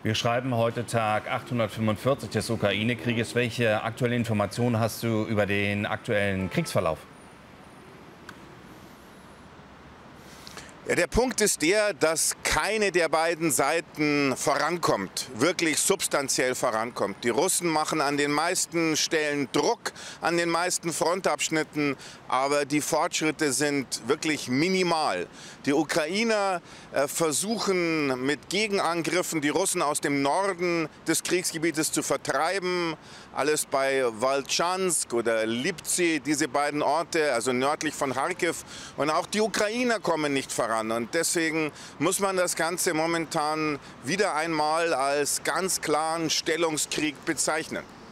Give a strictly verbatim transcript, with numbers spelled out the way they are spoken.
Wir schreiben heute Tag achthundertfünfundvierzig des Ukraine-Krieges. Welche aktuellen Informationen hast du über den aktuellen Kriegsverlauf? Ja, der Punkt ist der, dass keine der beiden Seiten vorankommt, wirklich substanziell vorankommt. Die Russen machen an den meisten Stellen Druck, an den meisten Frontabschnitten, aber die Fortschritte sind wirklich minimal. Die Ukrainer äh, versuchen mit Gegenangriffen die Russen aus dem Norden des Kriegsgebietes zu vertreiben. Alles bei Woltschansk oder Lipzy, diese beiden Orte, also nördlich von Charkiw. Und auch die Ukrainer kommen nicht voran. Und deswegen muss man das Ganze momentan wieder einmal als ganz klaren Stellungskrieg bezeichnen.